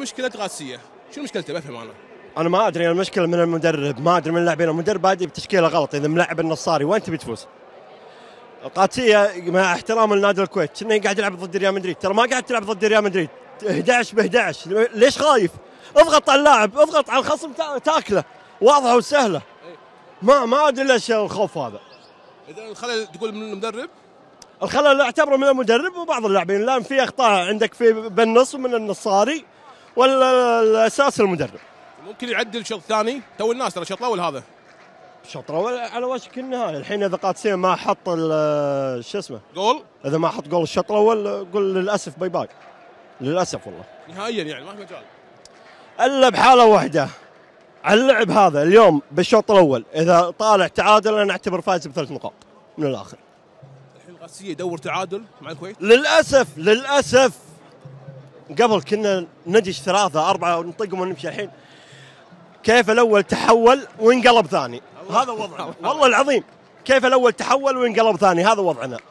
مشكله غاسيه؟ شنو مشكلته؟ بفهم انا ما ادري، المشكله من المدرب، ما ادري من اللاعبين. المدرب بادئ بتشكيله غلط. اذا ملعب النصاري وين تبي تفوز؟ قادسيه مع احترام النادي الكويت كنا قاعد يلعب ضد ريال مدريد، ترى ما قاعد تلعب ضد ريال مدريد 11 ب 11. ليش خايف؟ اضغط على اللاعب، اضغط على الخصم تاكله، واضحه وسهله. ما ادري ليش الخوف هذا. اذا الخلل تقول من المدرب؟ الخلل اعتبره من المدرب وبعض اللاعبين، لان في اخطاء عندك في بالنص ومن النصاري، ولا الاساس المدرب. ممكن يعدل شوط ثاني، تو الناس ترى الشوط الاول هذا الشوط الاول على وشك النهايه. الحين اذا قادسيه ما حط شو اسمه جول، اذا ما حط جول الشوط الاول قول للاسف باي باي، للاسف والله نهائيا يعني ما في مجال الا بحاله واحده على اللعب هذا اليوم بالشوط الاول. اذا طالع تعادل انا اعتبر فايز ب3 نقاط من الاخر. الحين الغاسيه يدور تعادل مع الكويت للاسف قبل كنا ندش 3 4 ونطقهم ونمشي. الحين كيف الاول تحول وانقلب ثاني، هذا وضعنا والله العظيم. كيف الاول تحول وانقلب ثاني، هذا وضعنا.